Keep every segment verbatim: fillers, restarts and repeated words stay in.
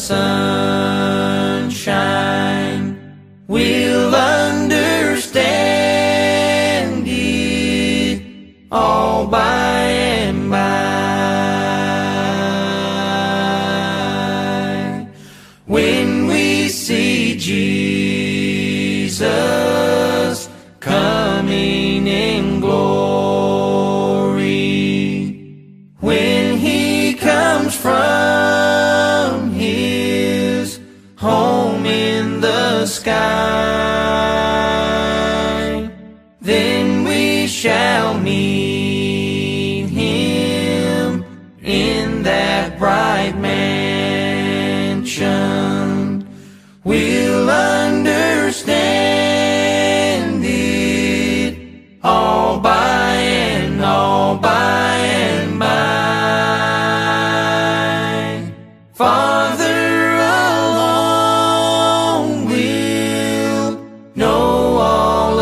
sunshine, we'll understand it all by and by. When we see Jesus coming in glory, when he comes from his home in the sky, then we shall meet him in that bright mansion. We'll understand it all by and all by and by. Farther along we'll know all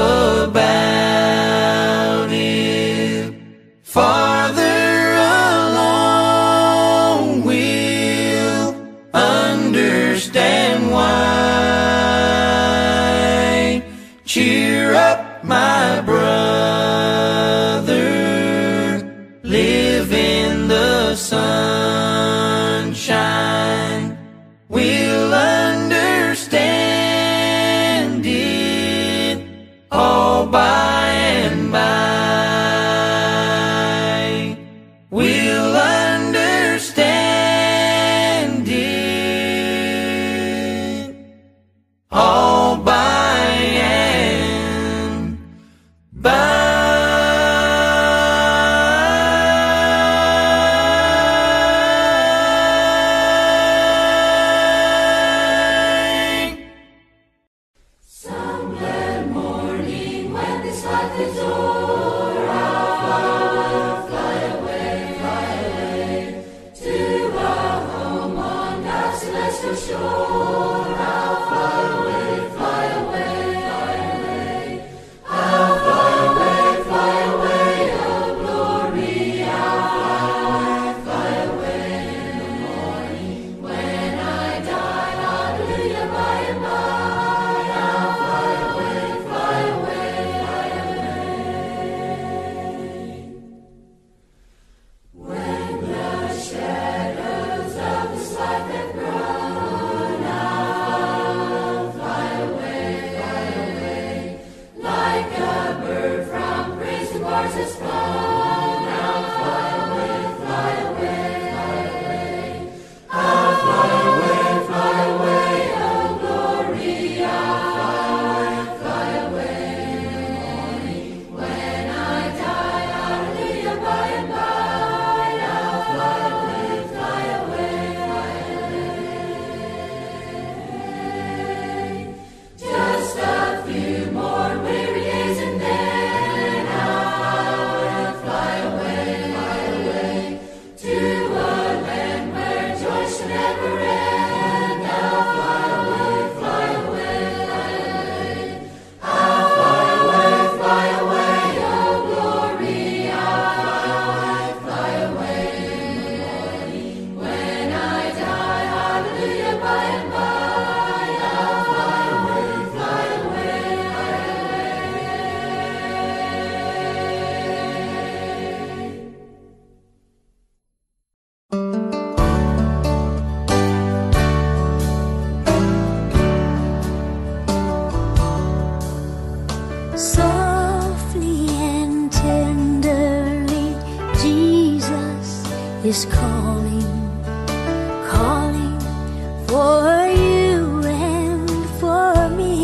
about it. Farther along we'll understand why. Cheer up, my brother, live in the sunshine. We'll understand it all by and by. We'll understand it all by and by. Somewhere morning when this life is o'er, I'll fly away, fly away to a home on that celestial shore. I'll fly away, fly away, fly away. I'll fly away, fly away, oh glory. I'll fly, fly away in the morning when I die. Hallelujah, by and by. I'll fly away, fly away, fly away. When the shadows of this life have grown, I'll fly away, fly away, like a bird from prison bars has flown. I'll fly away, fly away, fly away. I'll fly away, fly away, oh glory. I'll fly, fly away in the morning when I die. Hallelujah, by and by. I'll fly away, fly away, fly away. Just a few more weary days and then I'll fly away, fly away to a land where joy shall never end. I'll fly away, fly away, fly away. I'll fly away, fly away, oh glory. I'll fly away in the morning when I die. Hallelujah, by and by. I'll fly away, fly away, fly Softly and tenderly, Jesus is calling, calling for you and for me.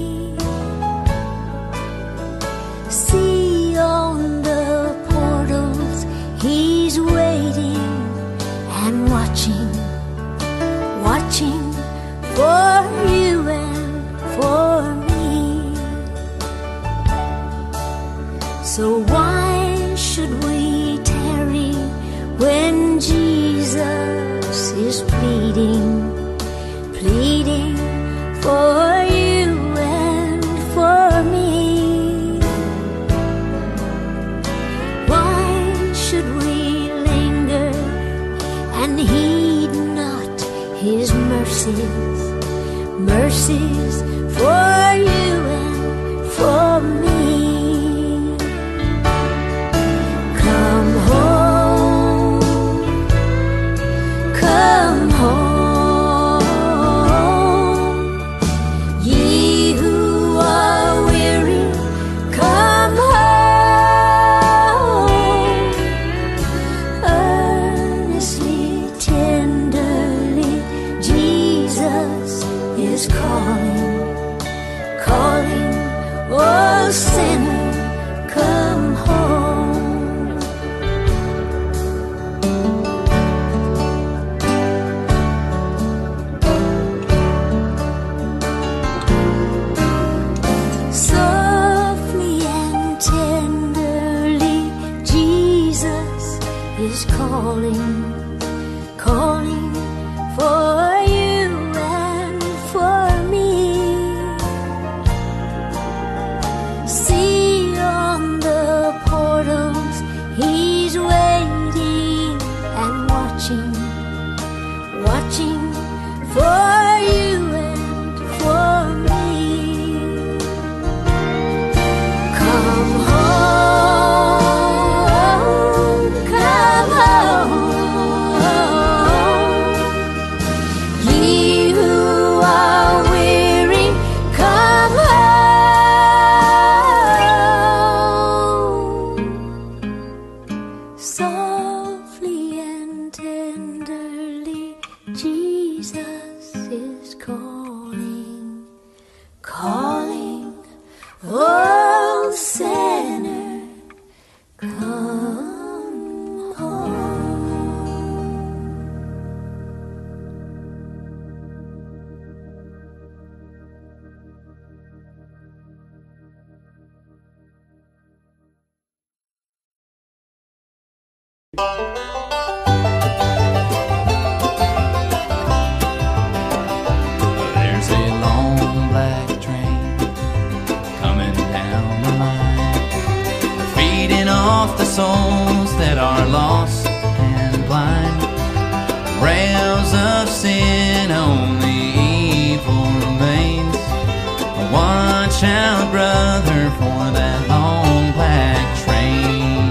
See on the portals, he's waiting and watching, watching for you and for me. So why should we tarry when Jesus is pleading, pleading for you and for me? Why should we linger and heed not his mercy? See on the portals, he's waiting and watching, watching for you and for me. Come home, come home, ye who are weary, come home. Softly and tenderly, Jesus is calling, calling, oh sinner, come home. There's a long black train coming down the line, feeding off the souls that are lost and blind. Rails of sin, only evil remains. Watch out, brother, for that long black train.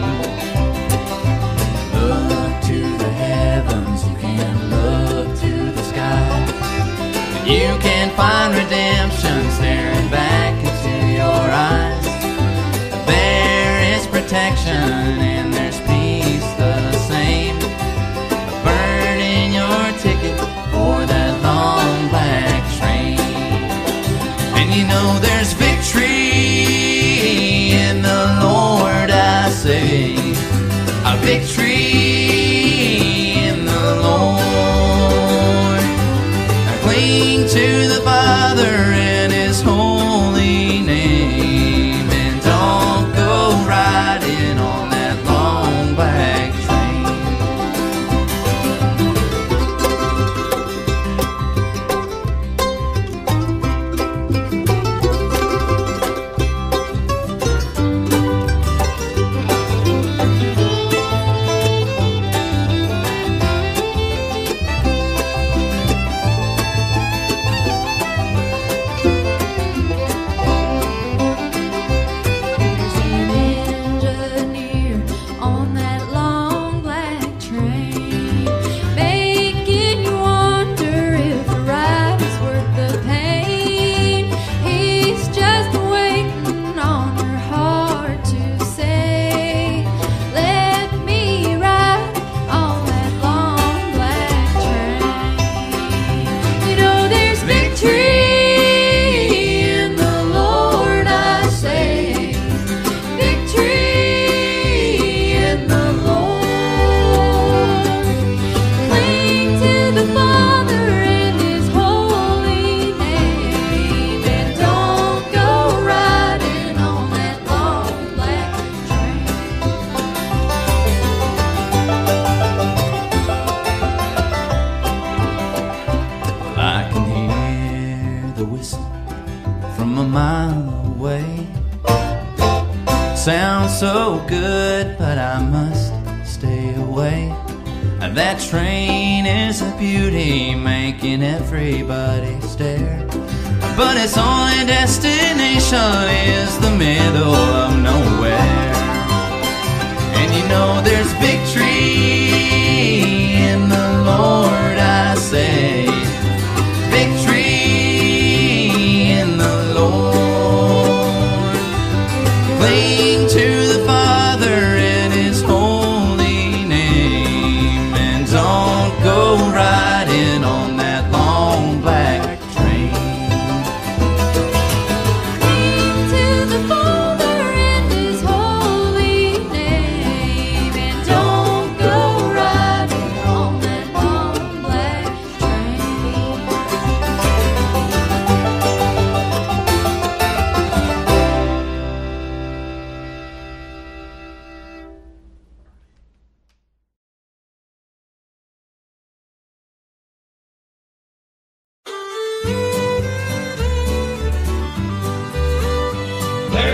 Look to the heavens, you can look to the sky. You can find redemption staring back into your eyes. There is protection and there's peace the same. Burn in your ticket for that long black train. And you know there's victory in the Lord, I say. A victory in the Lord. Cling to the Father in His holy name, and don't go riding on that long black train. Sounds so good, but I must stay away. That train is a beauty, making everybody stare. But its only destination is the middle of nowhere. And you know there's victory in the Lord, I say. Victory in the Lord. Cling to the Father in His holy name, and don't go riding on that long black train. Cling to the Father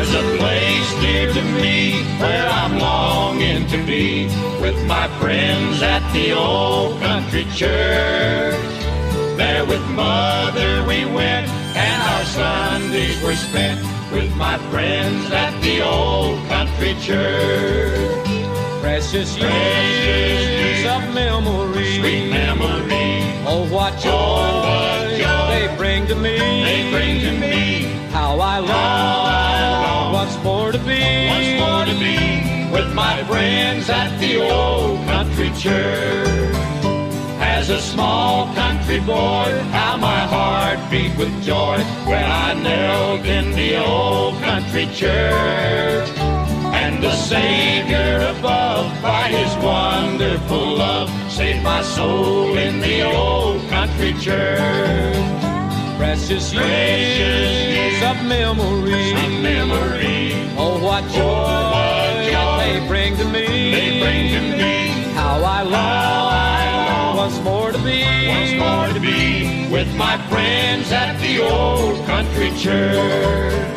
There's a place dear to me where I'm longing to be, with my friends at the old country church. There with Mother we went, and our Sundays were spent with my friends at the old country church. Precious years of memory, sweet memory. Oh, what joy, oh, what joy they bring to me. They bring to me. How I long, How I long what's more to be. What's more to be with my friends at the old country church. As a small country boy, how my heart beat with joy when I knelt in the old country church. And the Savior above, by His wonderful love, saved my soul in the old country church. Precious years, Precious years of memory, of memory. Oh, what joy, oh, what joy they bring to me. They bring to me. How I long, How I long what's more to be. What's more to be with my friends at the old country church.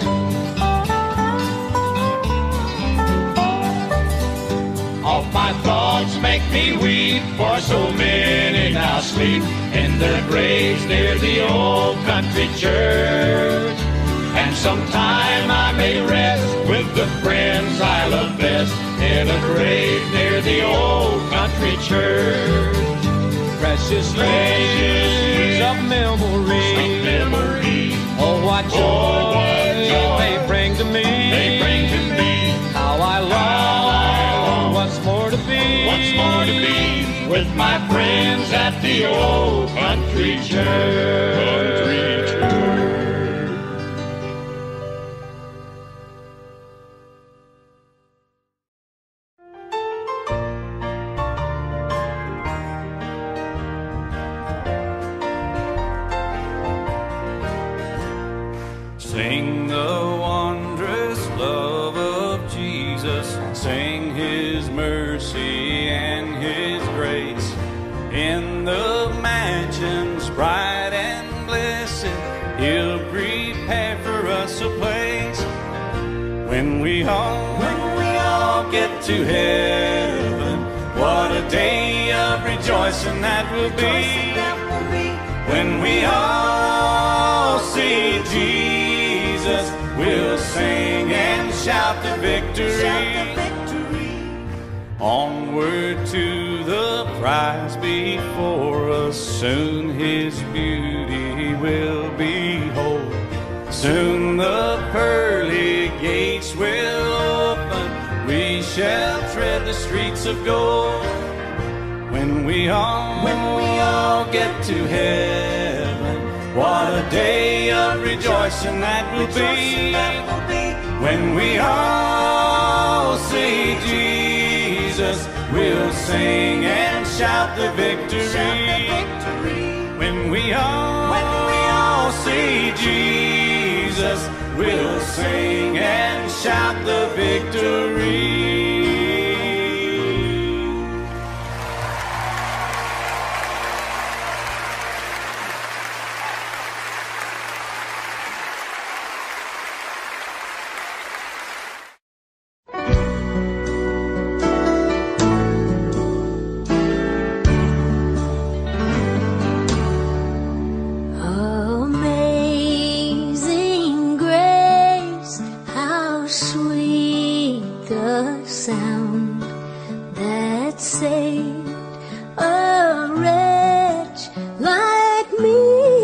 All my thoughts make me weep, for so many now sleep in their graves near the old country church. And sometime I may rest with the friends I love best in a grave near the old country church. Precious years of memory, sweet memory. Oh, what joy, oh, what joy they bring to me. They bring to me. How I long, How I long what's more to be. What's more to be with my friends at the old country church. Country church. Sing the wondrous love of Jesus, sing His mercy and His grace. In the mansions bright and blessed, He'll prepare for us a place. When we all, when we all get to heaven, what a day of rejoicing that will be. When we all see Jesus, we'll sing and shout the victory. Onward to the prize before us, soon His beauty will behold. Soon the pearly gates will open, we shall tread the streets of gold. When we all, when we all get to heaven, what a day of rejoicing that will be. When we all see Jesus, we'll sing and shout the victory. When we all, when we all see Jesus, we'll sing and shout the victory. Amazing grace, how sweet the sound that saved a wretch like me.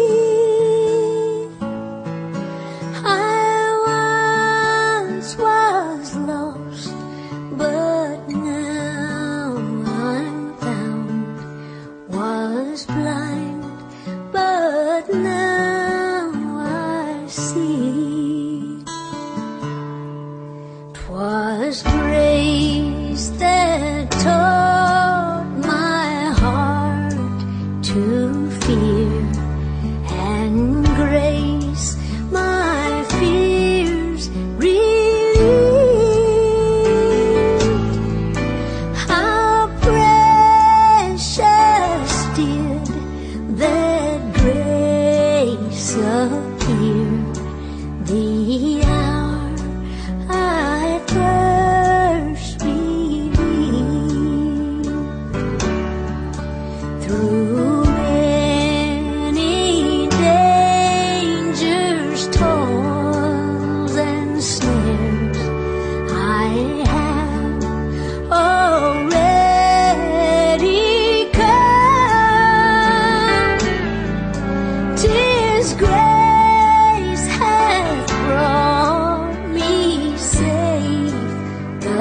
I once was lost, but now I'm found. Was blind, but now I see. 'Twas grace that taught my heart to fear, and grace my fears relieved. How precious did that grace appear the hour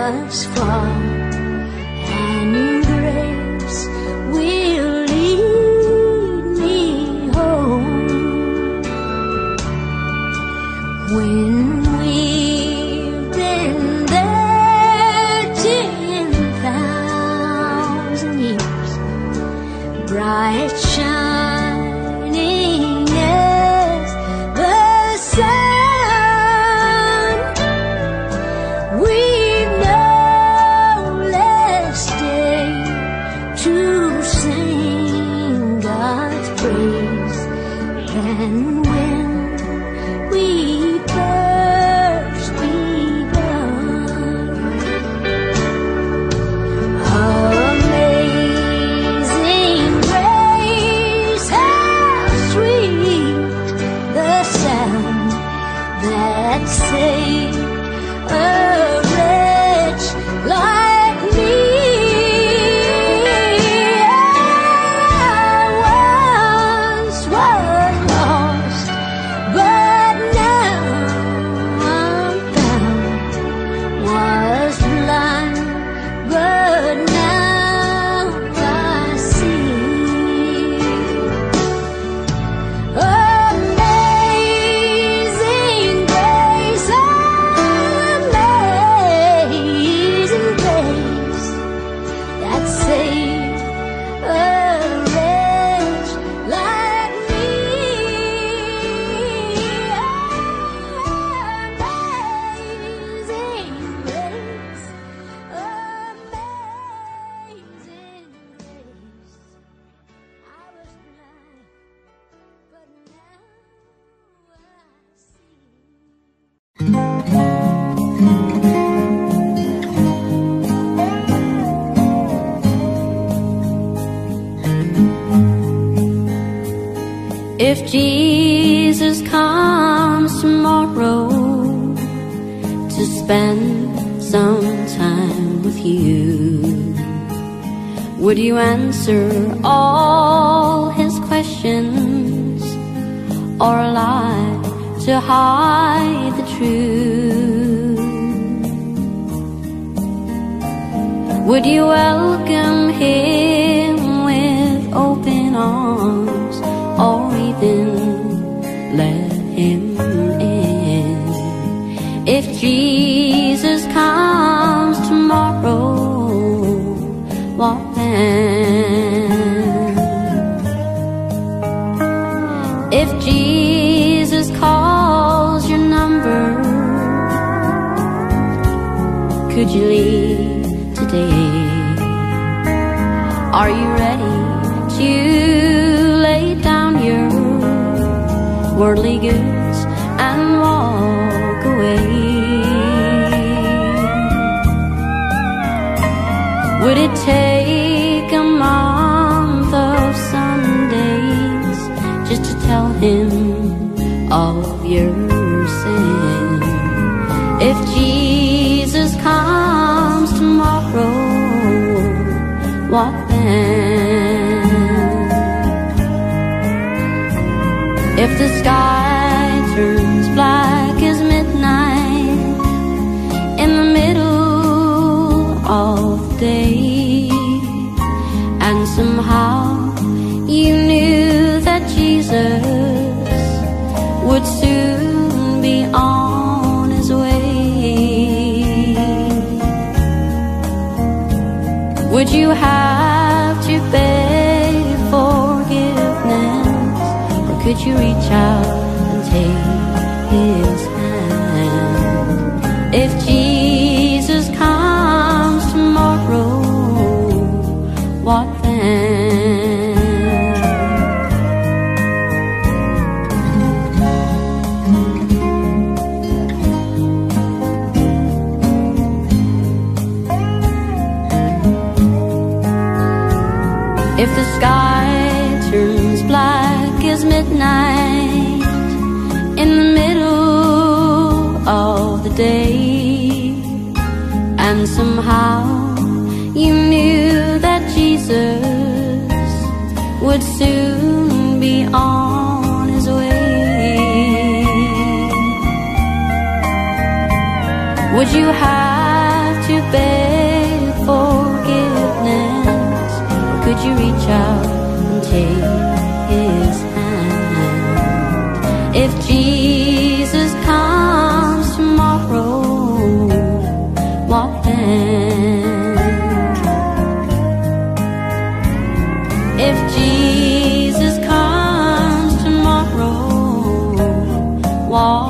was far, and grace will lead me home. When we've been there ten thousand years, bright shining as the sun, we've no less day to sing God's praise than when we first begun. Amazing grace, how sweet the sound that saved a wretch like me. I once was lost, but now I'm found. Was blind, but now I see. Amazing grace, amazing grace, that saved a wretch like me. Amazing grace, amazing grace, I was blind, but now I see. If Jesus comes tomorrow to spend some time with you, would you answer all his questions, or lie to hide the truth? Would you welcome him with open arms, or even let him in? If Jesus comes tomorrow, what then? If Jesus calls your number, could you leave today? Are you ready to lay down your worldly goods and walk away? Would it take a month of Sundays just to tell him of your sin? If Jesus comes tomorrow, what then? If the sky turns black as midnight in the middle of the day, and somehow you knew that Jesus would soon be on his way, would you have to beg forgiveness, or could you reach out and take his hand? If Jesus comes tomorrow, what then? If the sky turns black as midnight in the middle of the day, and somehow you knew that Jesus would soon be on his way, would you have to to beg forgiveness? Or could you reach out and take his hand? If Jesus comes tomorrow, what then? If Jesus comes tomorrow, what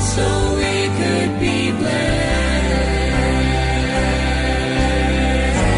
so we could be blessed.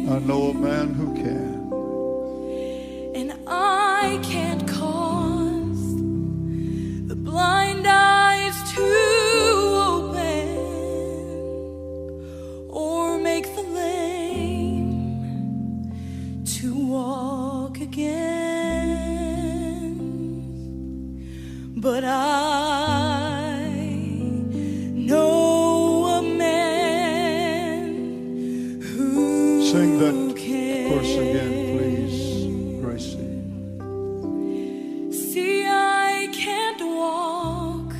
I know a man who can. And I can't cause the blind eyes to open or make the lame to walk again. But I know a man who Sing that can. verse again, please, Gracie. See, I can't walk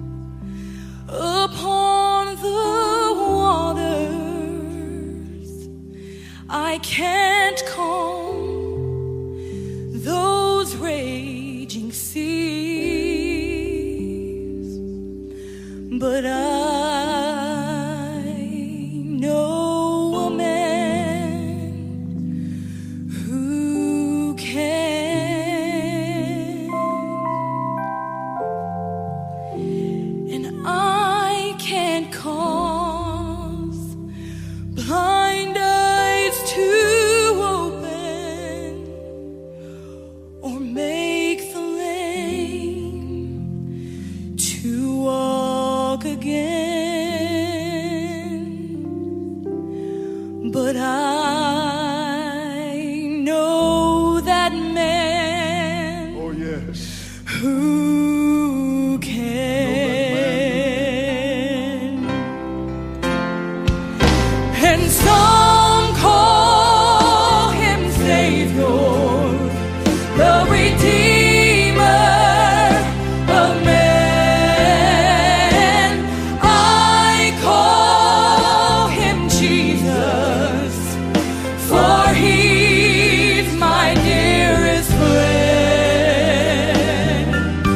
upon the waters. I can't calm those raging seas. But I know a man who can. And I can't cause blind eyes to open or make the lame to walk again. But I know that man Oh, yes. who can. And some call him Savior, the Redeemer of man. I call him Jesus, for he's my dearest friend.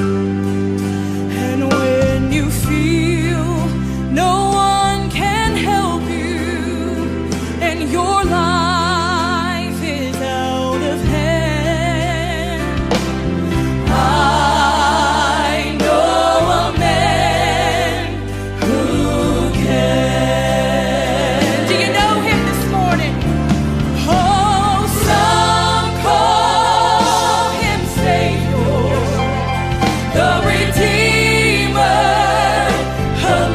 And when you feel no one can help you and your life is out of hand, I know a man who can. Do you know him this morning? Oh, some call him Savior, the Redeemer of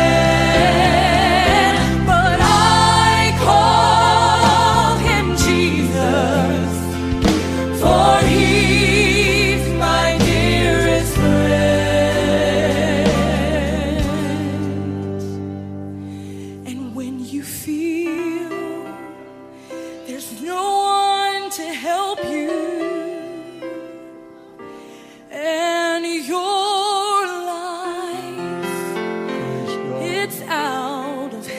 man. But I call him Jesus, for he's my dearest friend. And when you feel there's no one to help you and your life, Praise God. it's out of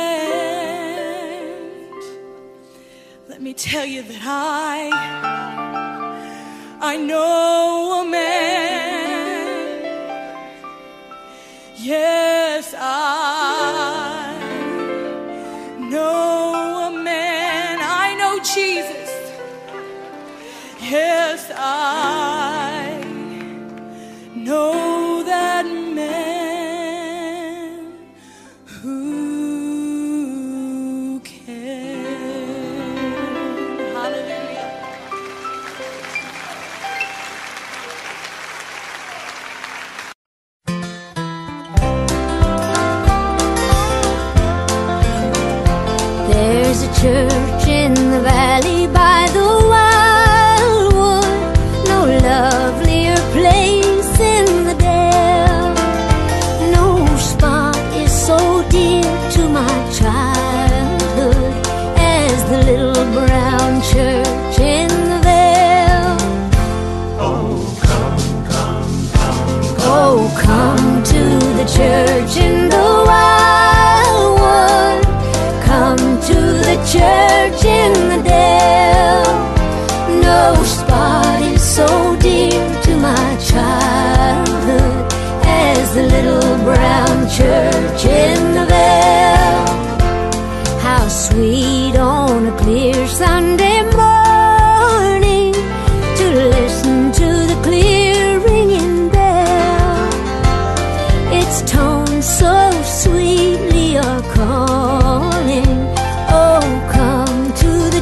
hand, let me tell you that I I know a man. Yes, I know a man. I know Jesus. Yes, I know that man who can. Hallelujah. There's a church in the valley by the wildwood, no lovelier place in the dale. No spot is so dear to my childhood as the little brown church in the vale. Oh, come, come, come, oh, come to the church in the wildwood. Come to the church in the dale. No spot is so dear to my childhood as the little brown church in the vale. How sweet on a clear Sunday morning to listen to the clear ringing bell. Its tones so sweetly are calling. Oh, come to the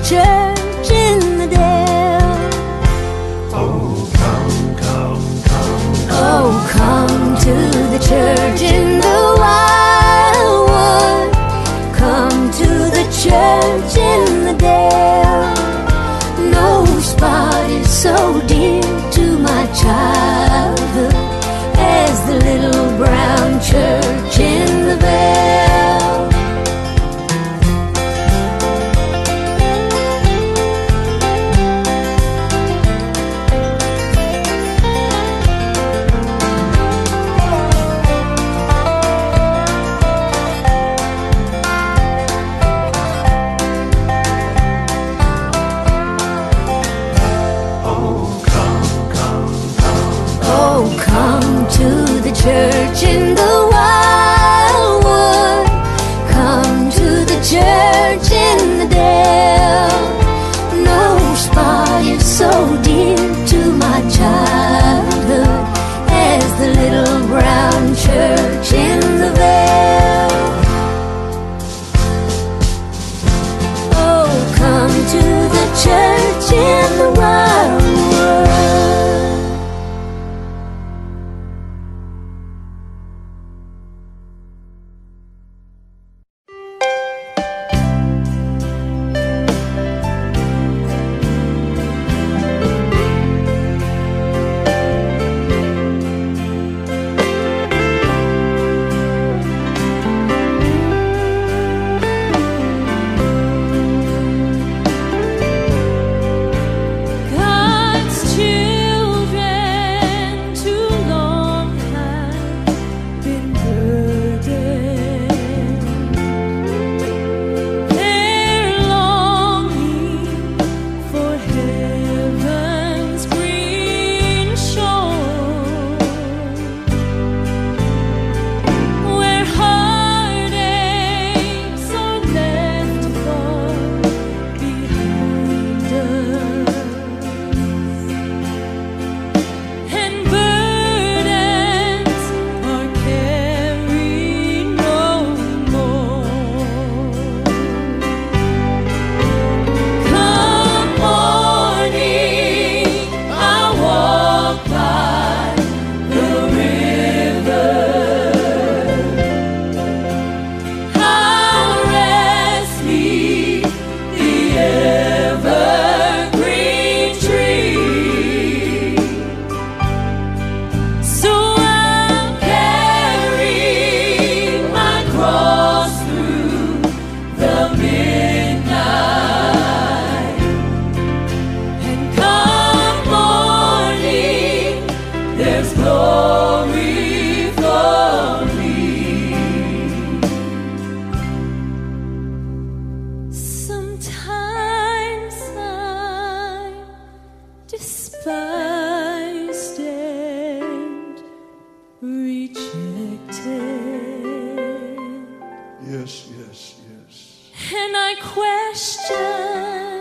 and I question,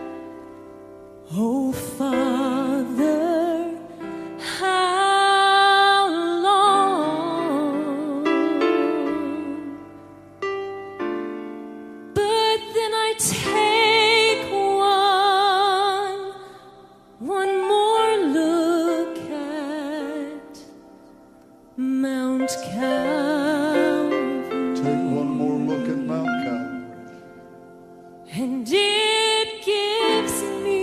oh Father, how long? But then I take one, one more look at Mount Calvary. Take one more look at Mount Calvary. And it gives me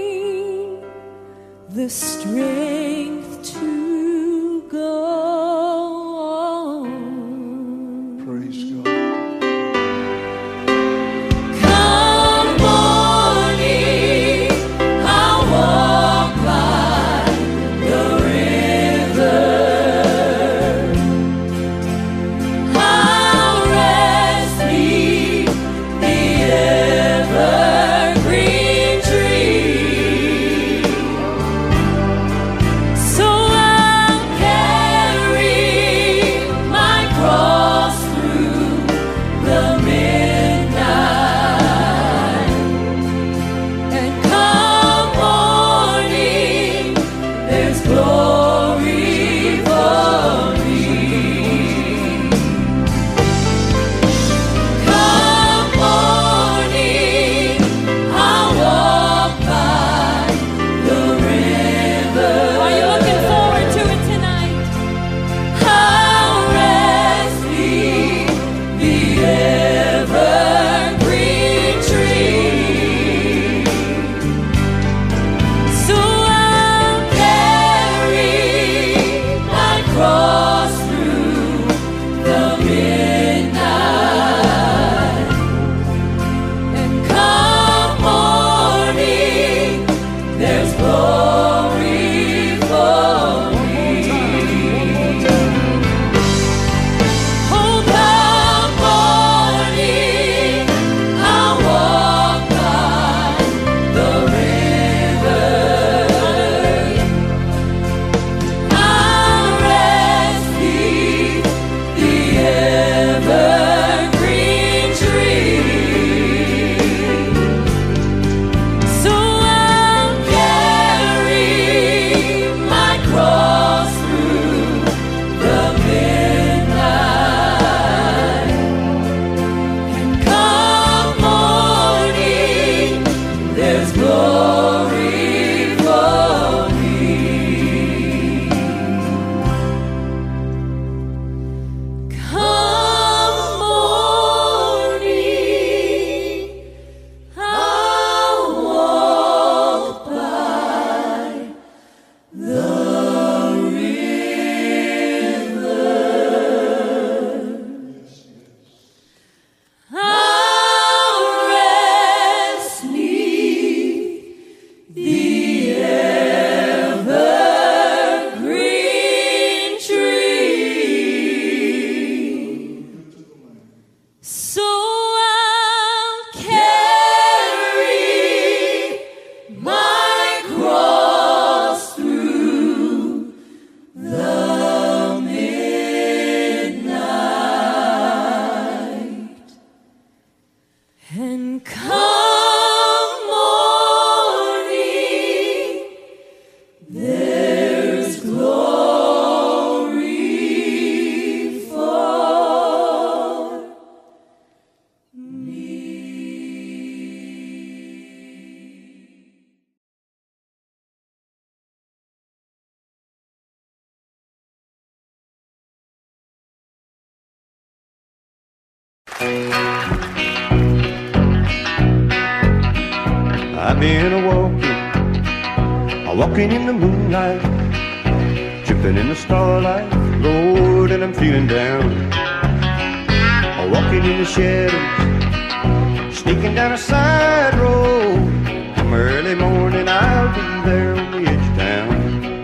the strength to go on. Praise God. Come morning, I'll walk by the river. I'll rest beneath the evergreen tree. So I'll carry my cross through the midnight. And come morning, there's glory for me. Come morning, I'll walk by the river. Are you looking forward to it tonight? I'll rest beneath the evergreen tree. So I'll carry my cross through the midnight. And come morning, there's glory for me. Oh, come morning, I'll walk by the river. I'll rest beneath the evergreen tree. So I'll carry my cross through the midnight. And come morning, there's glory for me. Come morning, I'll walk by the river. I'll rest beneath the evergreen tree. So I'll carry my cross through the midnight. And come morning, there's glory for me. I've been a walking, a walking in the moonlight, tripping in the starlight, Lord, and I'm feeling down. A walking in the shadows, sneaking down a side road. Come early morning, I'll be there on the edge of town.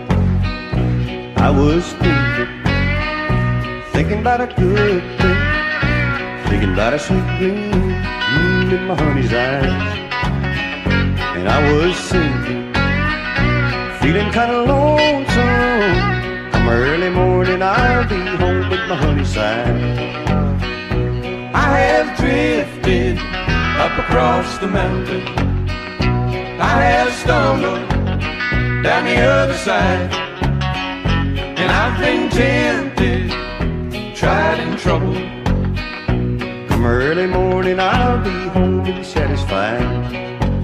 I was thinking, thinking about a good thing, thinking about a sweet gleam mm, in my honey's eyes. And I was singing, feeling kind of lonesome. Come early morning, I'll be home with my honey side. I have drifted up across the mountain. I have stumbled down the other side, and I've been tempted, tried and troubled. Come early morning, I'll be home and satisfied.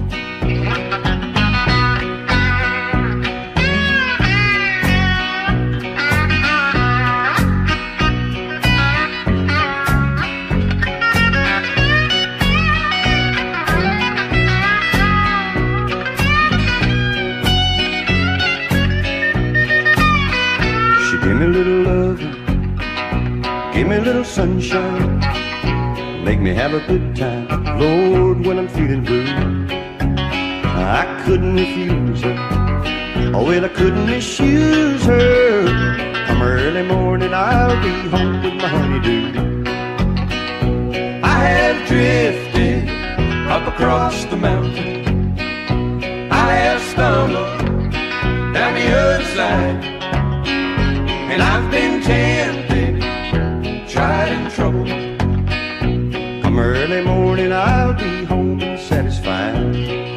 Give me a little loving, give me a little sunshine, make me have a good time, Lord, when I'm feeling blue. I couldn't refuse her, oh well, I couldn't misuse her. Come early morning, I'll be home with my honeydew. I have drifted up across the mountain. I have stumbled down the other side, and I've been tempted, tried and troubled. Come early morning, I'll be home and satisfied.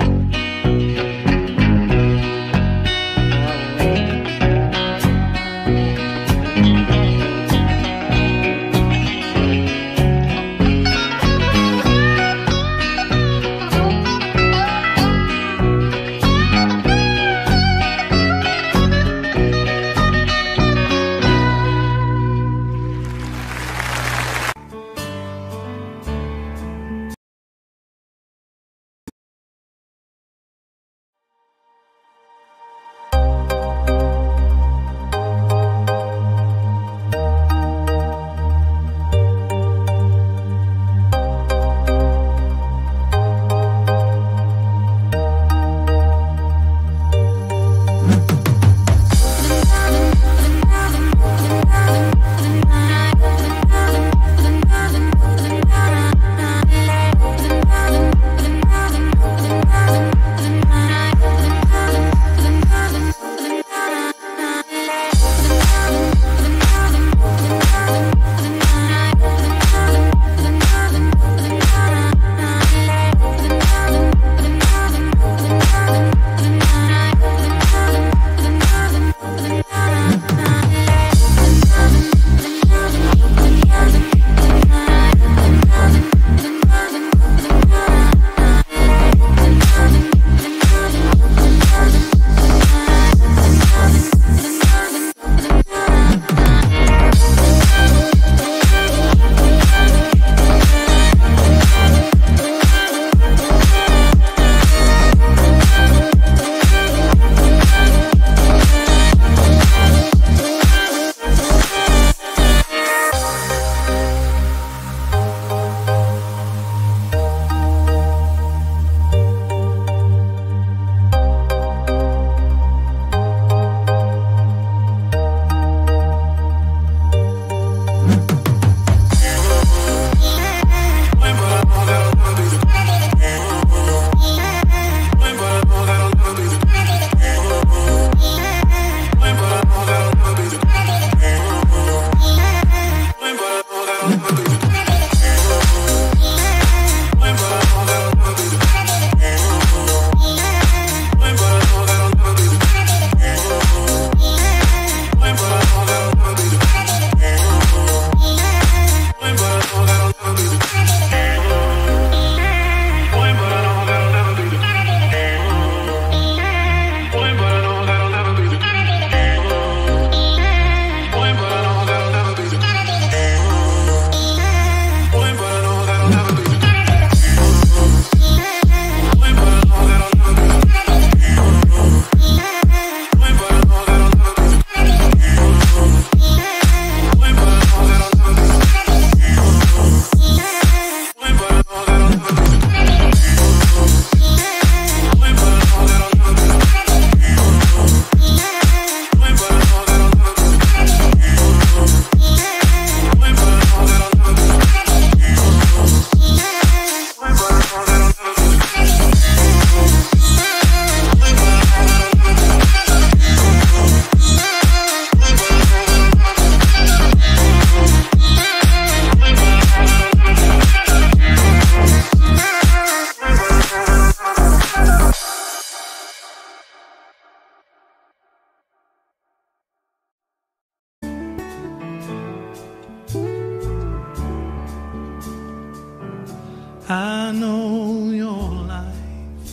all your life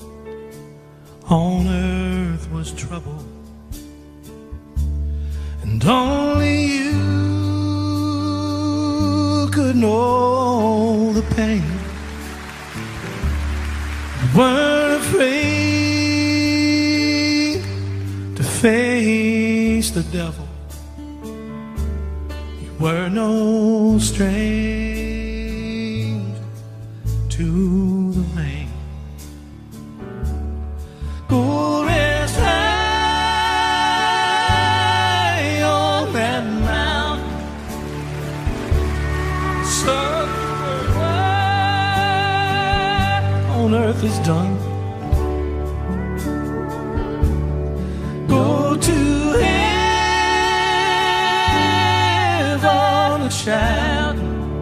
on earth was trouble, and only you could know the pain. You weren't afraid to face the devil. You were no stranger to the rain. Go rest high on that mountain, sun on earth is done. Go to heaven and shout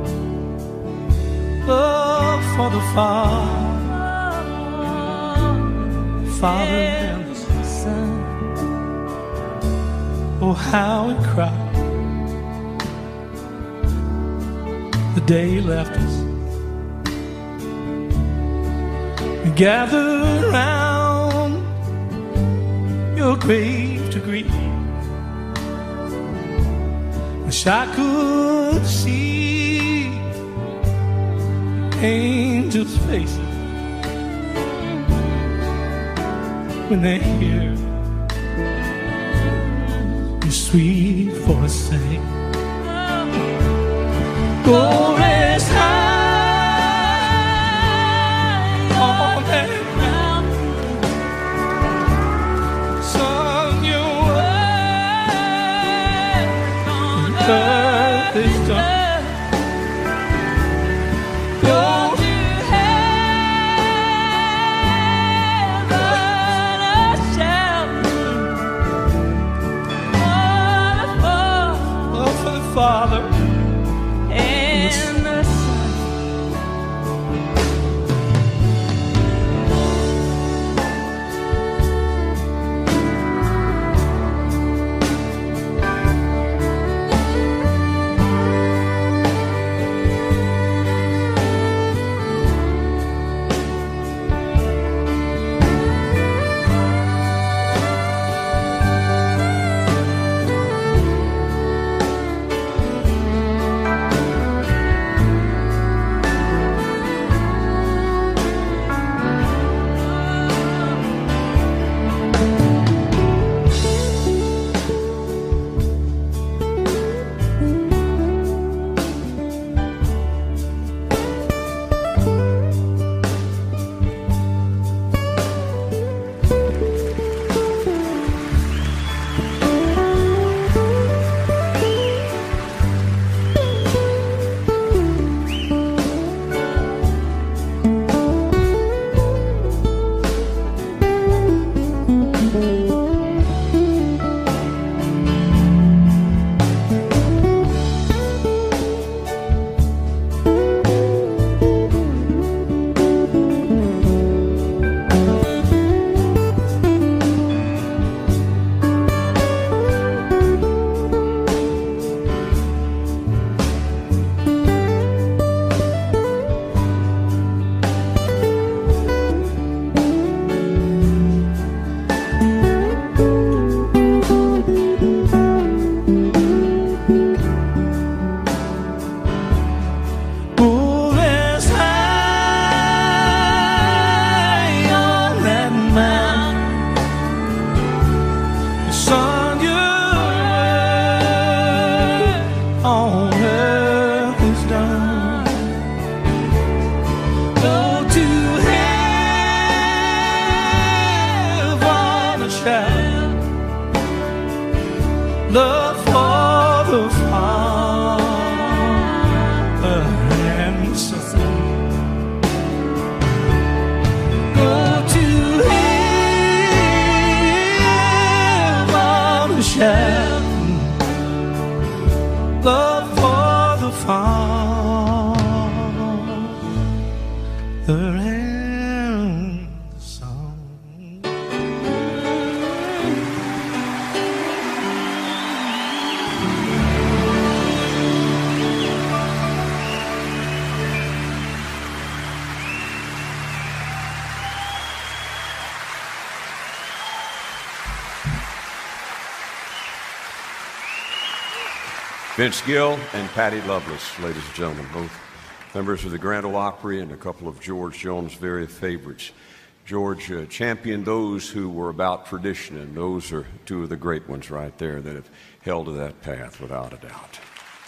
love for the Father, Father and the Son. Oh, how we cried the day He left us. We gathered round your grave to grieve. Wish I could see angels' faces when they hear your sweet voice sing. Go rest high on that mountain, son, your work on earth is done. Go to heaven and shout love for the Father and the Son. Love for the Father and the Son. Go to heaven and shout love for the Father and the Son. Vince Gill and Patty Loveless, ladies and gentlemen, both members of the Grand Ole Opry and a couple of George Jones' very favorites. George uh, championed those who were about tradition, and those are two of the great ones right there that have held to that path without a doubt.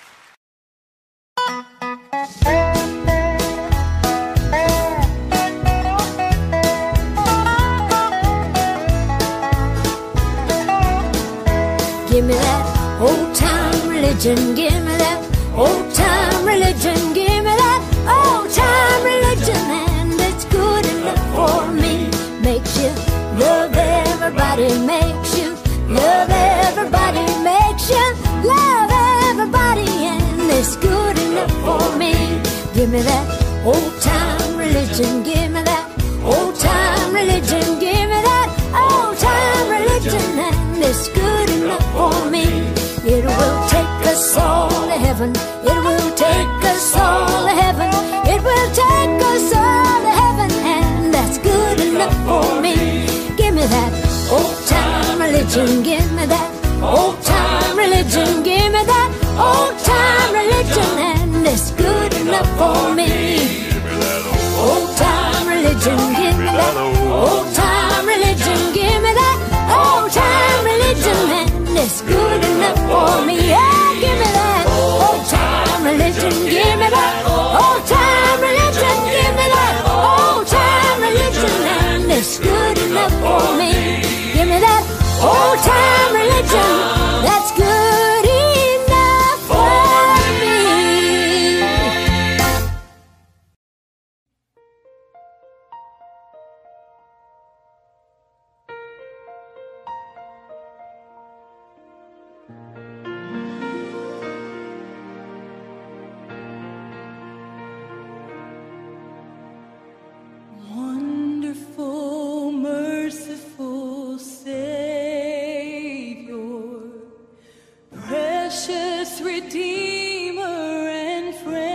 Give me that old-time religion, give me that old-time religion, give me that old-time religion, and it's good enough for me. Makes you love everybody, makes you love everybody, makes you love everybody, and it's good enough for me. Give me that old-time religion, give me that old-time religion, give me that old-time religion, and it's good enough for me. It will take us all to heaven, it will take us all to heaven, it will take us all to heaven, and that's good enough for me. Give me that old-time religion, give me that old-time religion, give me that old-time religion, and it's good enough for me. Old-time religion, give me that old-time religion, give me that old-time religion, and it's good enough for me. Yeah, give me that old-time religion, give me that old-time religion, give me that old-time religion, and it's good enough for me. Give me that old-time religion, that's good enough for me. Wonderful, merciful Savior, precious Redeemer and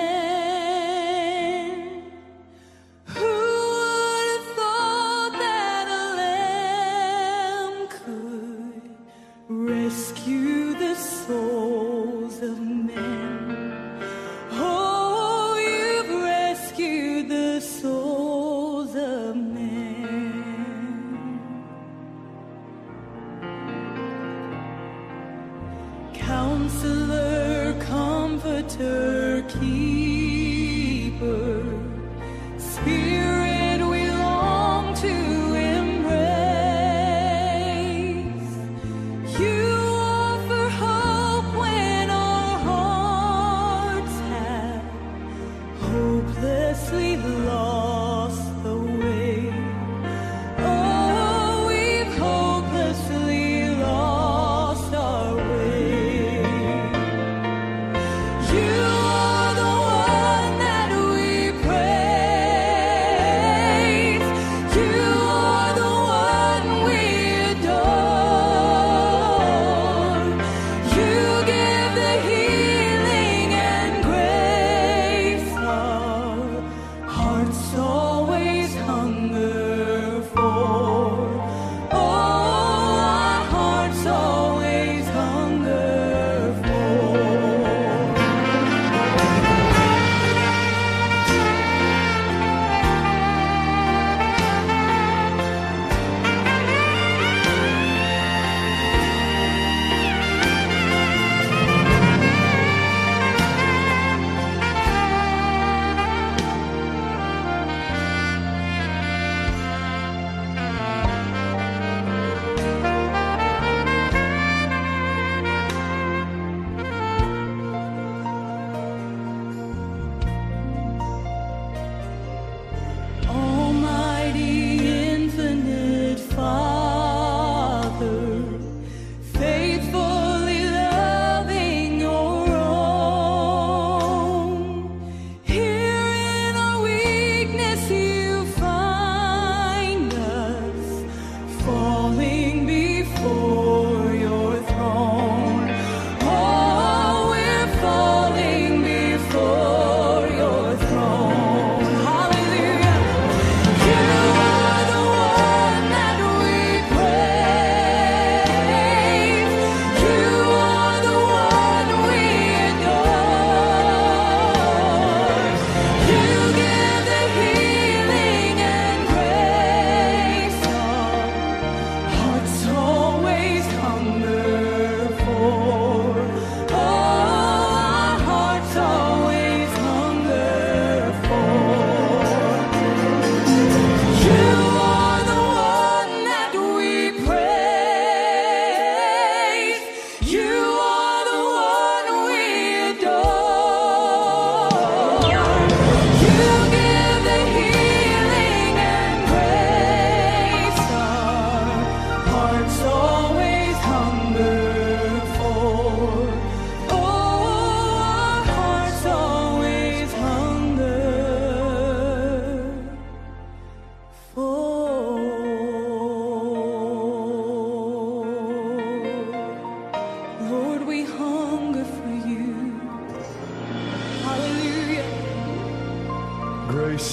friend. Who would have thought that a lamb could rescue the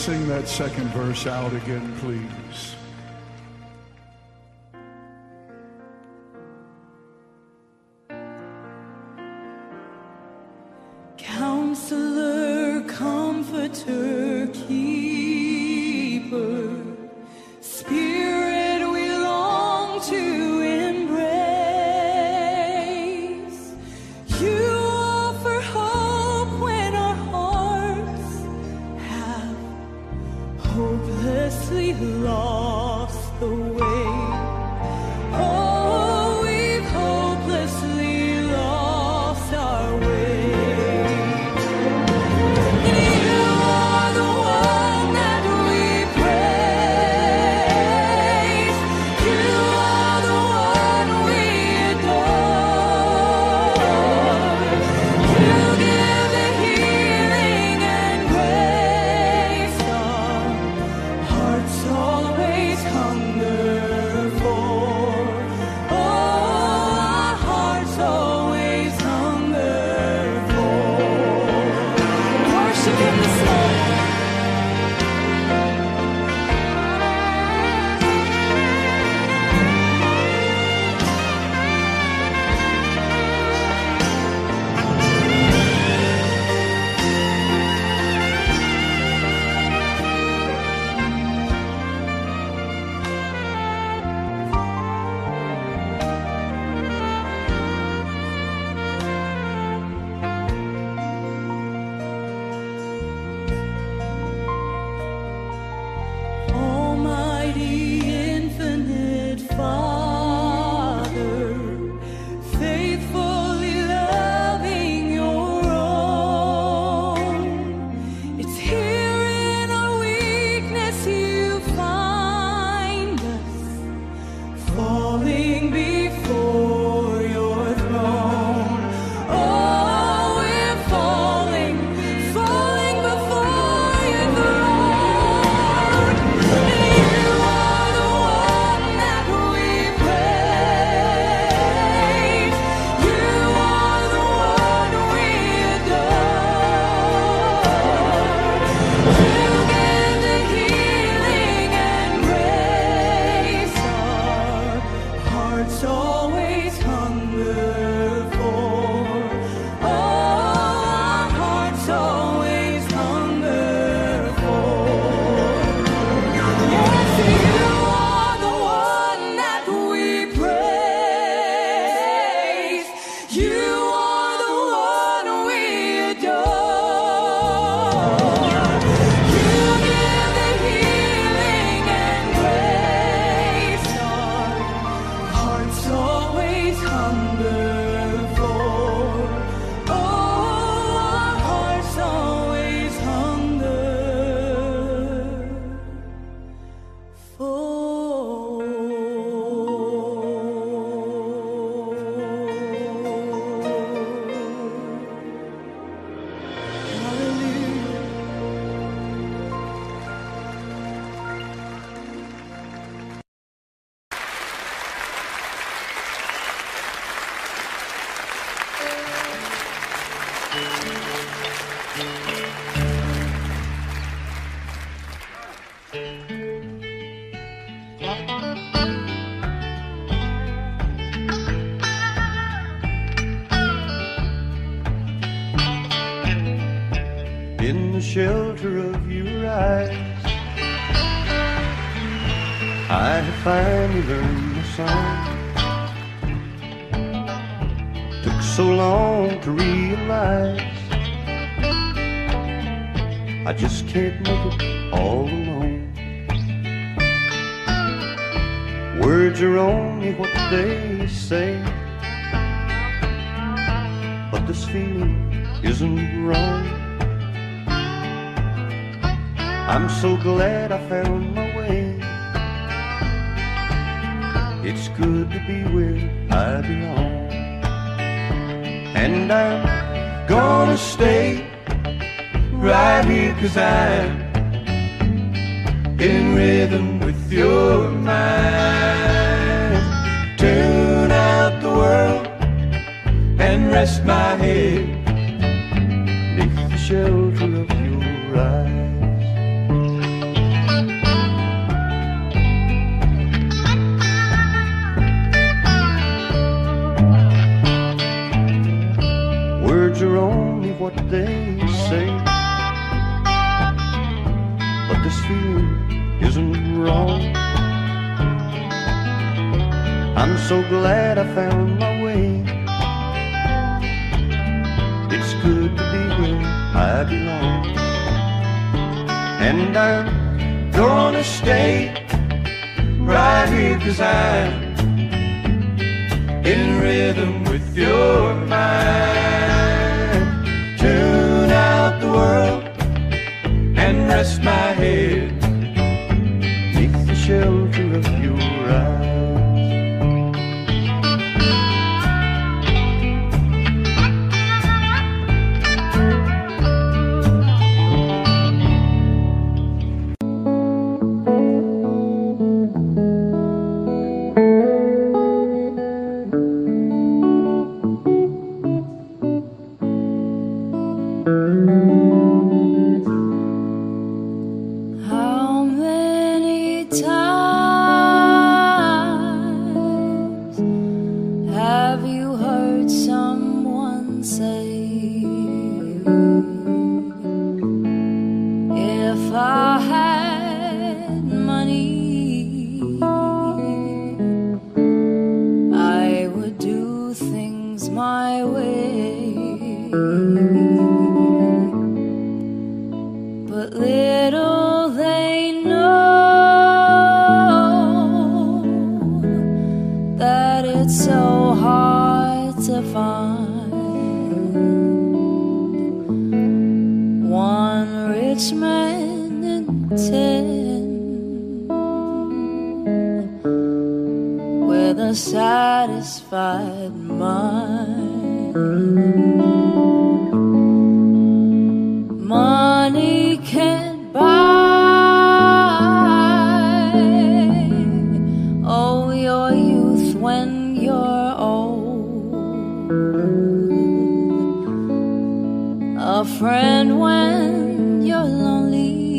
sing that second verse out again, please? Counselor, comforter, keeper, Spirit we long to embrace. You offer hope when our hearts have hopelessly lost the way. Oh, we've hopelessly lost our way. In the shelter of your eyes, I have finally learned the song. Took so long to realize I just can't make it all alone. Words are only what they say, but this feeling isn't wrong. I'm so glad I found my way. It's good to be where I belong. And I'm gonna stay right here, 'cause I'm in rhythm with your mind. Tune out the world and rest my head beneath the shelter of your eyes. isn't wrong. I'm so glad I found my way. It's good to be where I belong. And I'm gonna stay right here, 'cause I'm in rhythm with your mind. Tune out the world and rest my head beneath the shelter of your eyes. How many times have you heard someone say, if I had money, I would do things my way? But little they know that it's so hard to find one rich man in ten with a satisfied mind. Money can't buy, oh, your youth when you're old, a friend when you're lonely,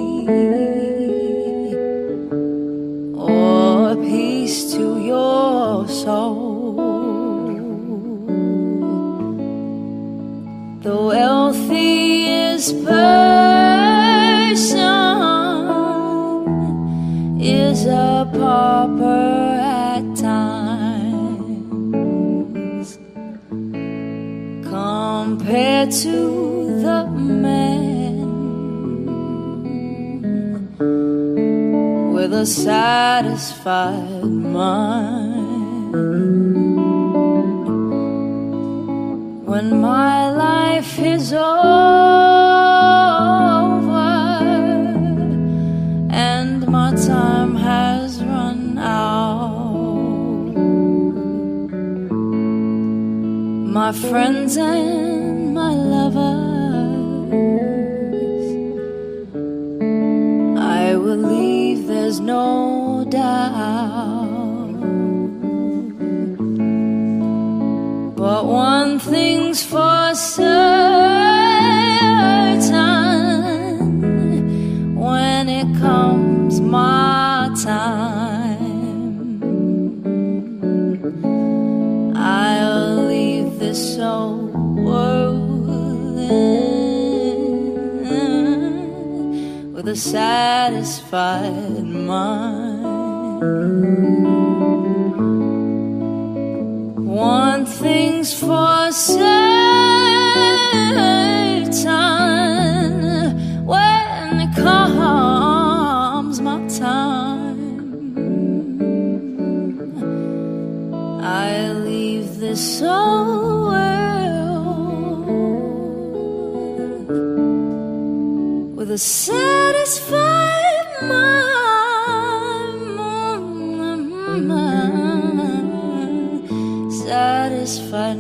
or peace to your soul. The wealthiest person is a pauper at times, compared to the man with a satisfied mind. When my life is over and my time has run out, my friends and my lovers, I will leave, there's no doubt. But one thing's for certain, when it comes my time, I'll leave this old world with a satisfied mind. One thing's for certain, when it comes my time, I leave this old world with a satisfied mind. Satisfied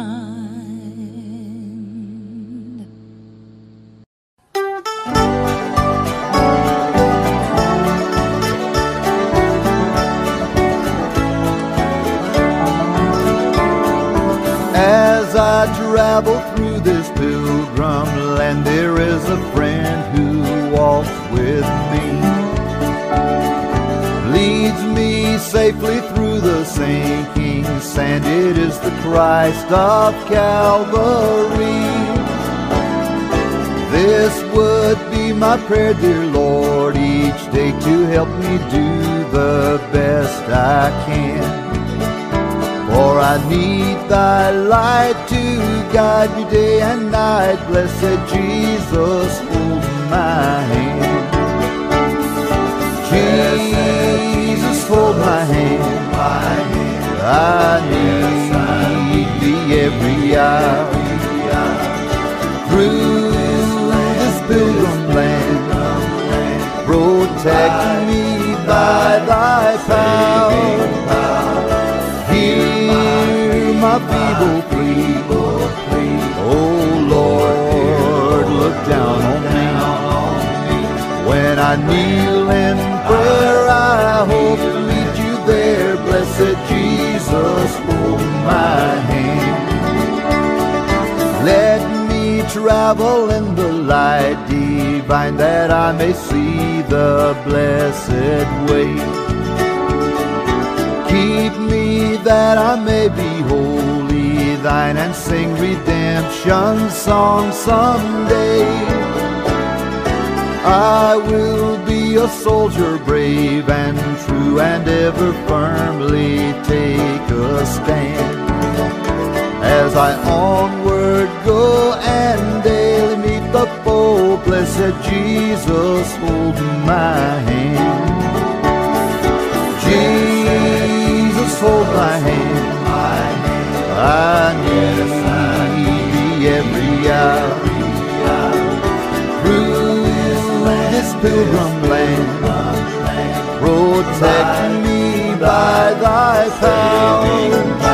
mind. As I travel through this pilgrim land, there is a friend who walks with me, leads me safely through the sinking sand. It is the Christ of Calvary. This would be my prayer, dear Lord, each day to help me do the best I can. For I need thy light to guide me day and night. Blessed Jesus, hold my hand. Jesus, hold my hand. I need thee every hour. Through this pilgrim land, protect me by thy power. Hear my feeble plea. Oh Lord, look down on me. When I kneel in prayer, I hope to meet you there. Blessed Jesus, hold my hand. Let me travel in the light divine, that I may see the blessed way. Keep me that I may be wholly thine, and sing redemption songs someday. I will be a soldier brave and true, and ever firmly take a stand. As I onward go and daily meet the foe, blessed Jesus, hold my hand. Jesus, hold my hand. I need thee every hour. Through this pilgrim land, protect me by thy power.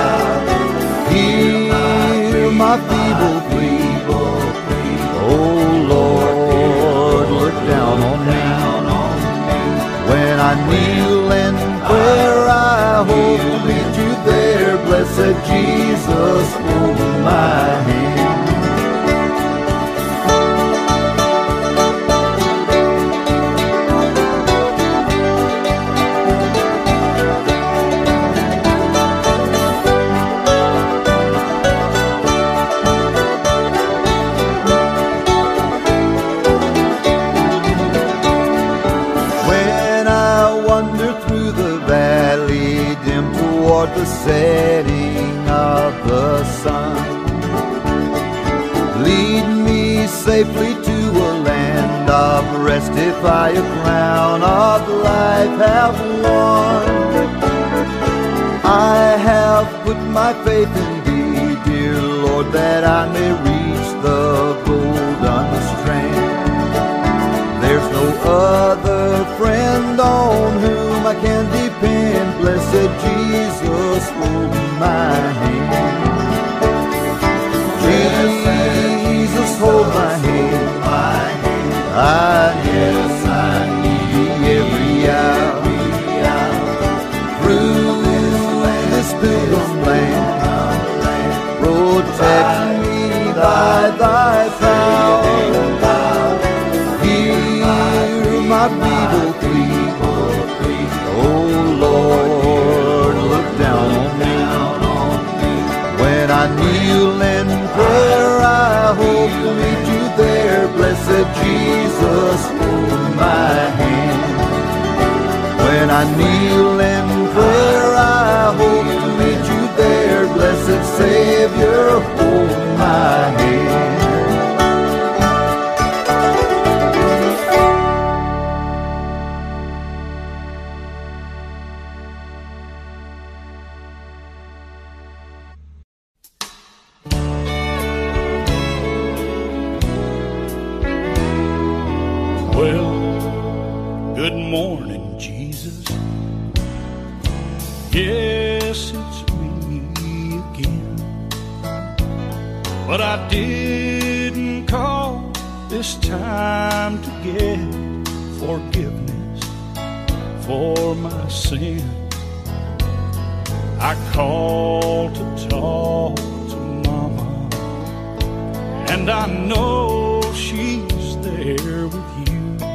Hear my feeble plea. Oh Lord, look down on me. When I kneel in prayer, I hope to meet you there. Blessed Jesus, hold my hand. Toward the setting of the sun, lead me safely to a land of rest, if I a crown of life have won. I have put my faith in thee, dear Lord, that I may reach the golden strand. There's no other friend on whom I can depend. Blessed Jesus, hold my hand. Jesus, hold my hand. I need thee every hour. Through this pilgrim land, protect me by thy power. Hear my feeble plea. Oh Lord, look down on me. When I kneel in prayer, I hope to meet you there. Blessed Jesus, hold my hand. When I kneel in prayer, I hope to meet you there. Blessed Savior, hold my hand. Well, good morning, Jesus. Yes, it's me again. But I didn't call this time to get forgiveness for my sin. I called to talk to Mama, and I know she's there with you.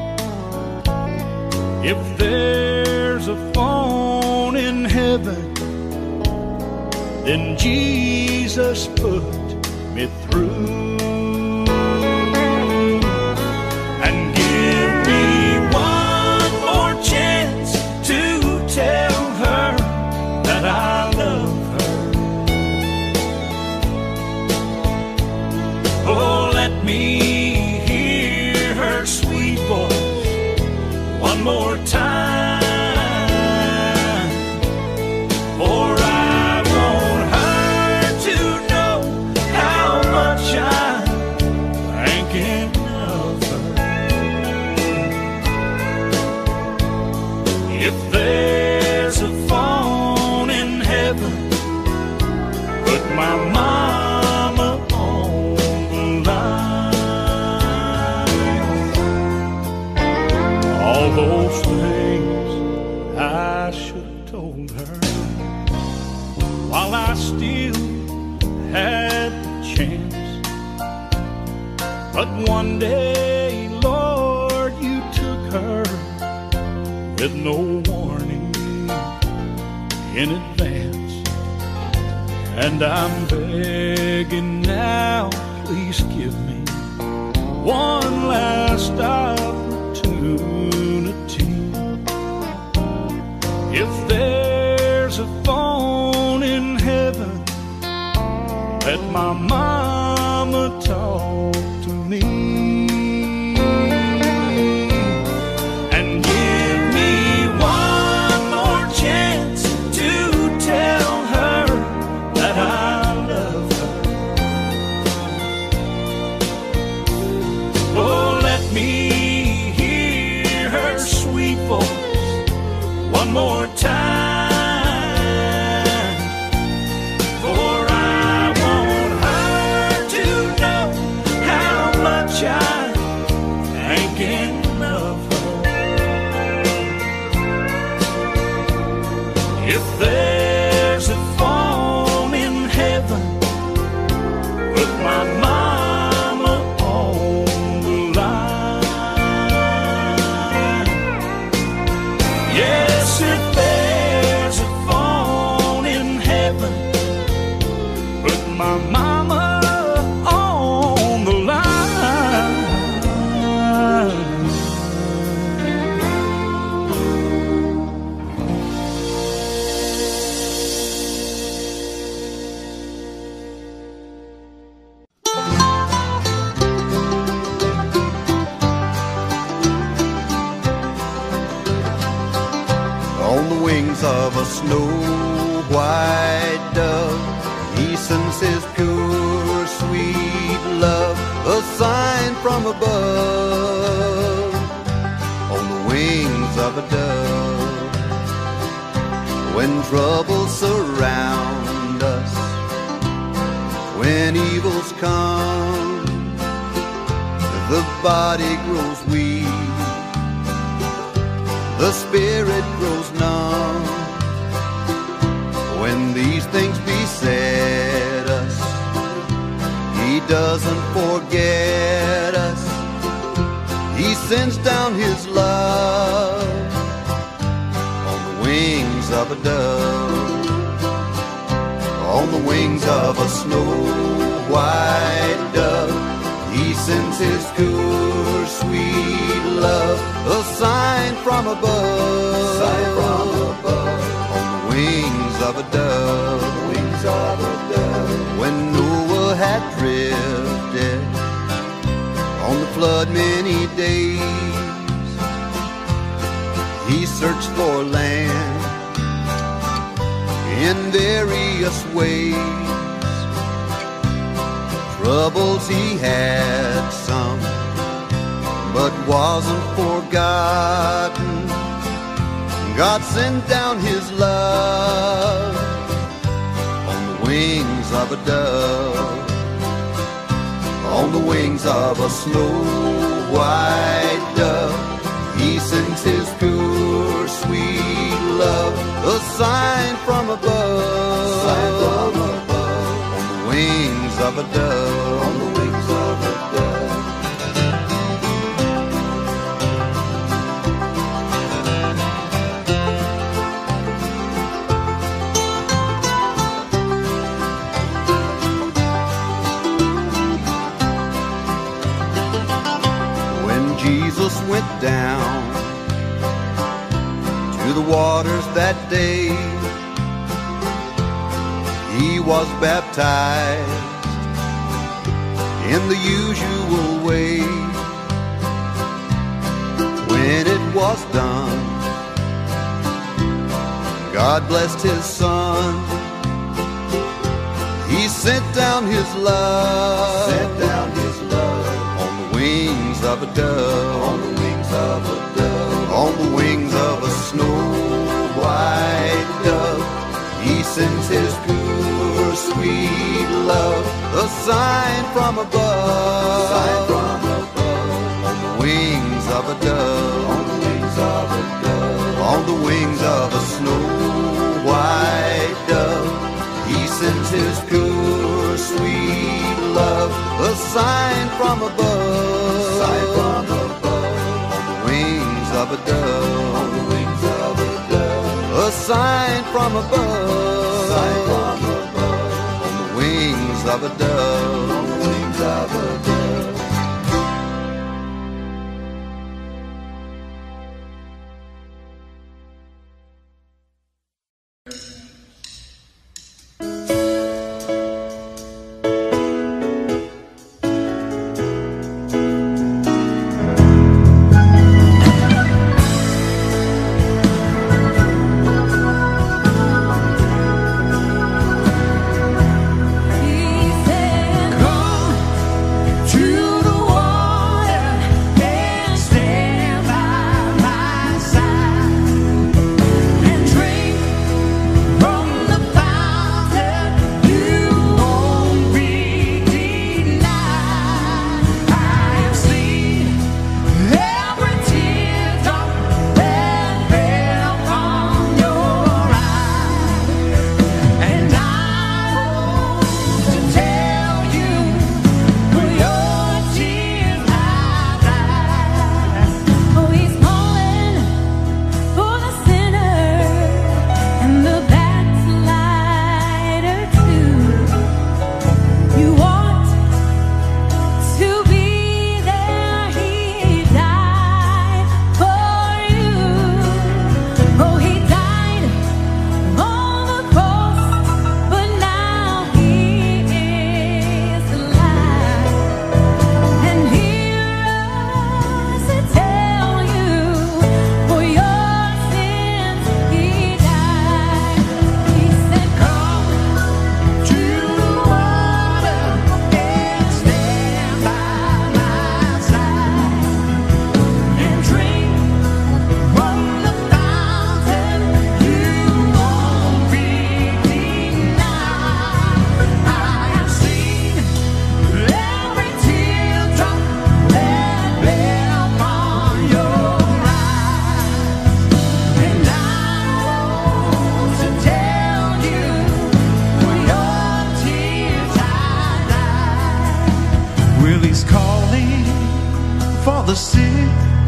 If there's a phone in heaven, then Jesus put me through. And give me one more chance If there's a phone in heaven, put my mama on the line. All those things I should have told her while I still had the chance. But one day, Lord, you took her with no warning in advance. And I'm begging now, please give me one last opportunity. If there's a phone in heaven, let my mama talk to me. And give me one more chance to tell her that I love her. Oh, let me hear her sweet voice one more time, for I want her to know how much I ain't thinking of her. If there's a phone in heaven, put my mama on the line. Yes, if there's a phone in heaven, put my mama on the line. On the wings of a snow white dove, he sends his pure sweet love, a sign from above. On the wings of a dove, when troubles surround us, when evils come, the body grows weak, the spirit grows numb. When these things beset us, he doesn't forget us. He sends down his love on the wings of a dove, on the wings of a snow white dove. He sends his pure sweet love, a sign from above, sign from above. On the wings of a dove, wings of a dove. When Noah had drifted on the flood many days, he searched for land in various ways. Troubles he had some, but wasn't forgotten. God sent down his love on the wings of a dove, on the wings of a snow white dove. He sends his pure sweet love, a sign from above, sign from above. On the wings of a dove, on the wings of a dove. When Jesus went down to the waters that day, he was baptized in the usual way. When it was done, God blessed his son. He sent down his love, sent down his love on the wings of a dove, on the wings of a dove, on the wings of a snow a sign from above, sign from above, on the wings of a dove, on the wings of a dove, on the wings of a snow white dove. He sends his pure, sweet love, a sign from above, sign from above, on the wings of a dove, on the wings of a dove, a sign from above, sign from above, on the wings of a dove, on the wings of a dove. The sick,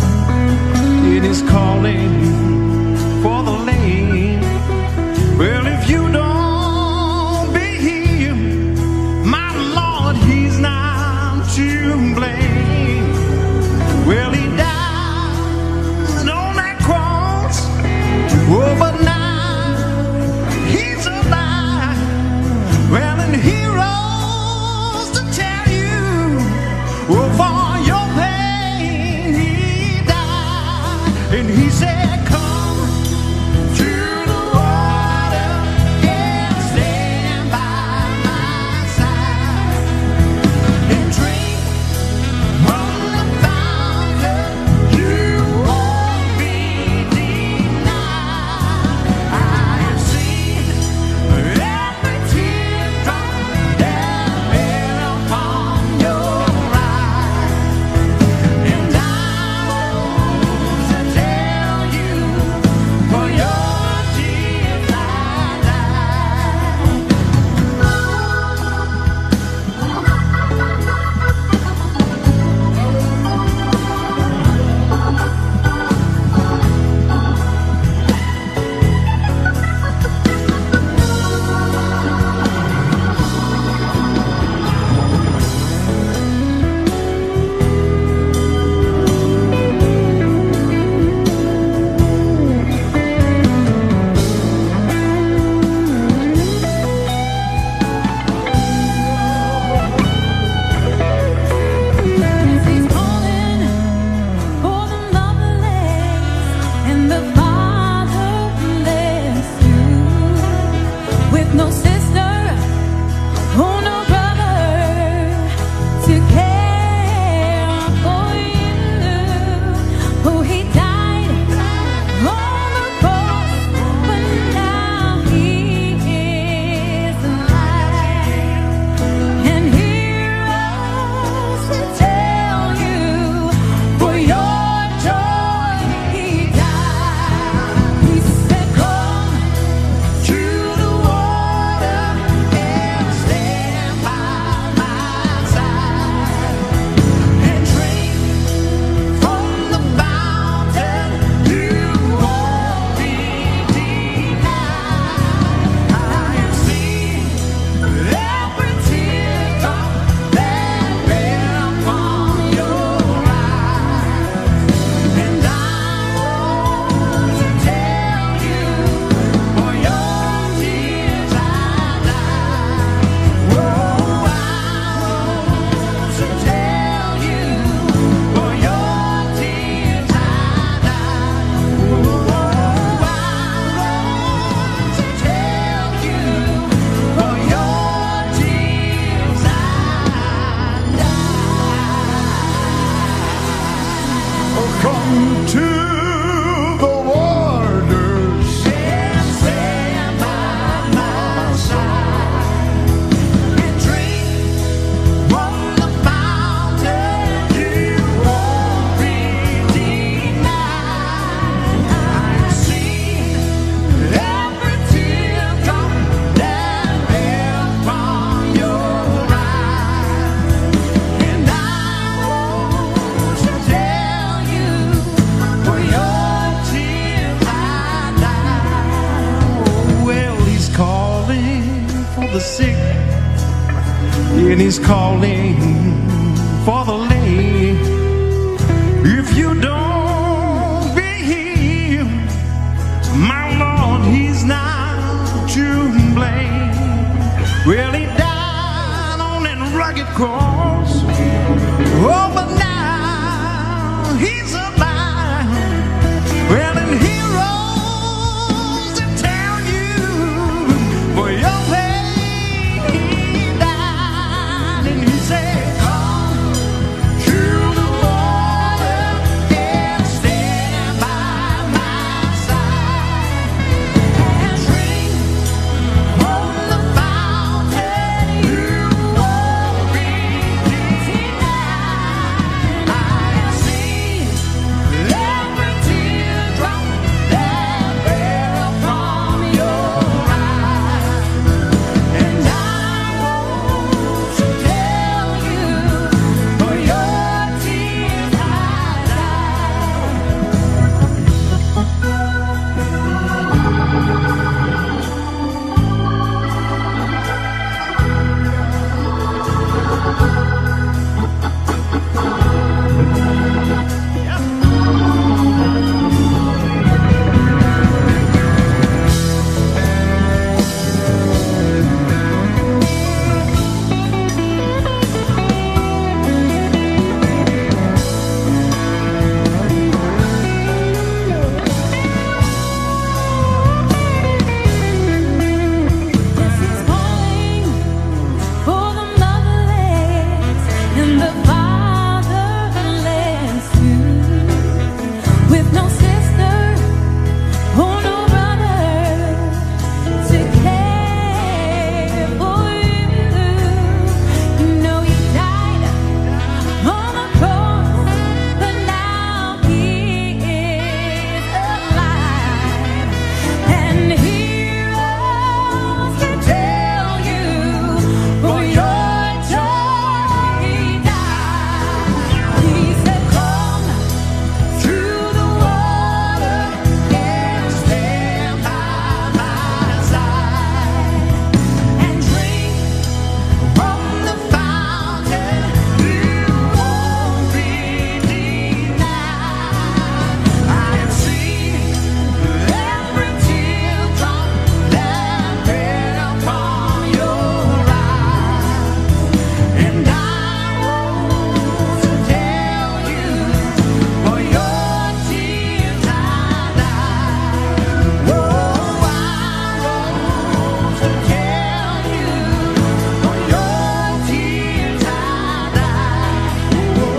it is calling for the lame. Well, if you don't be healed, my Lord, he's not to blame. Well, he died on that cross, oh, but now he's alive. Well, and he rose to tell you, oh, for your pain. And he said, come to the water and stand by my side and drink from the fountain. You won't be denied. I have seen every teardrop that fell upon your eyes, and I and he the sick, and he's calling for the lame. If you don't be healed, my Lord, he's not to blame. Well, he died on that rugged cross, oh, but now he's alive. Well, and he rose to tell you for your pain he died, and he said, come to the water and stand by my side and drink from the fountain. You won't be denied. I have seen every teardrop that fell from your eye, and I want to tell you, for your tears I This is calling for the motherless and the fatherless too, with no sister or no brother to care for you. You know you died on the cross, but now he is alive, and he rose to tell you for your joy he died. He said, come to the water and stand by my side and drink from the fountain. You won't be denied. I have seen every teardrop that fell from your eye, and I want to tell you, for your tears I died. Oh, I want to tell you, for your tears I died. Oh, I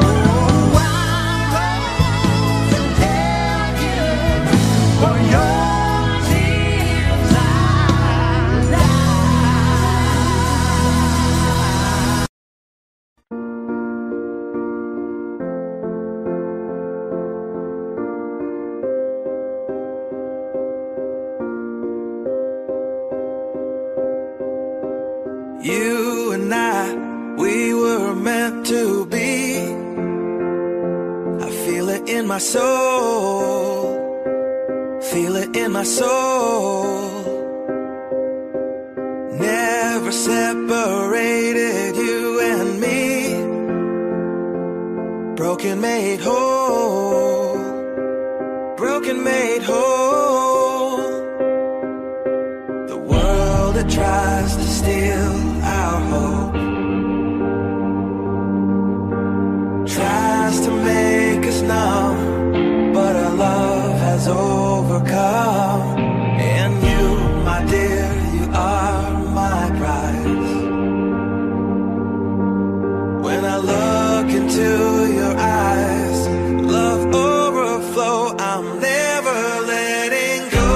want to tell you, for your tears I died. You and I, we were meant to be. I feel it in my soul, feel it in my soul. Never separated, you and me. Broken made whole, broken made whole. The world that tries to steal our hope tries to make us numb, but our love has overcome. And you, my dear, you are my prize. When I look into your eyes, love overflow, I'm never letting go.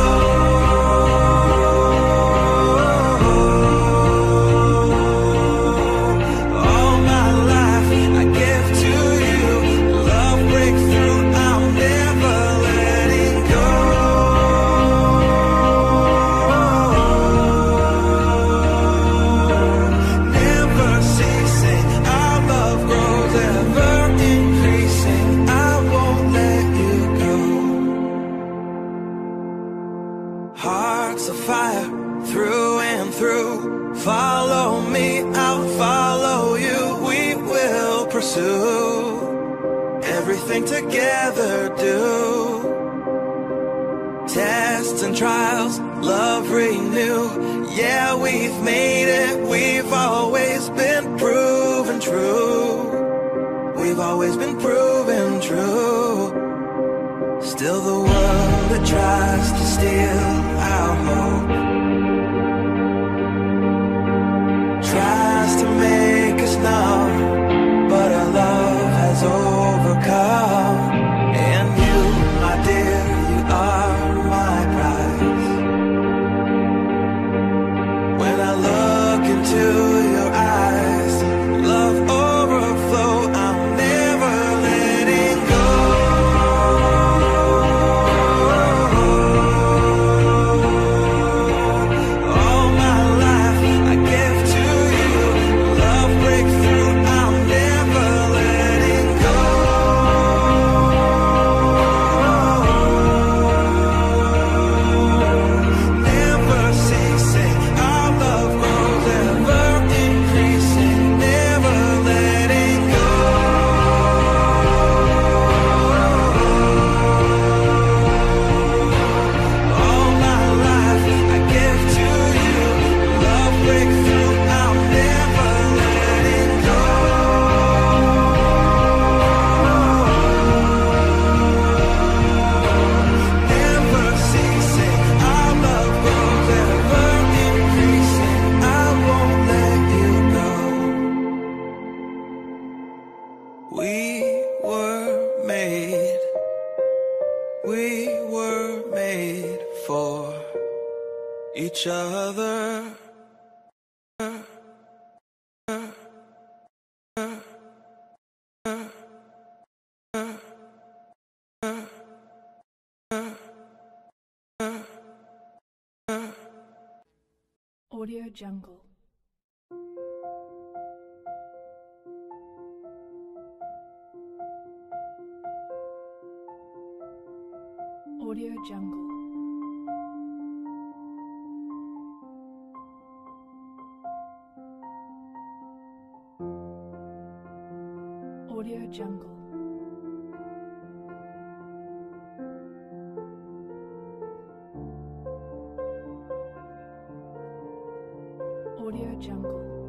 All my life I give to you, love breakthrough, I'm never letting go. Never ceasing, our love grows ever increasing, I won't let you go. Heart heart's a fire through and through. Follow me, I'll follow you. We will pursue everything together, do tests and trials, love renew. Yeah, we've made it, we've always been proven true. We've always been proven true. Still the world that tries to steal our hope tries to make us numb, but our love has overcome. And you, my dear, you are my prize. When I look into your eyes, love overflow, I'm never letting go. All my life I give to you. Love breakthrough, I'm never letting go. Never ceasing, our love grows ever increasing. Never letting go. All my life I give to you. Love breakthrough, I'm never letting go. Never ceasing, our love grows ever increasing. I won't let you go. We were made, we were made for each other. Audio Jungle. Audio Jungle. Audio Jungle. Audio Jungle.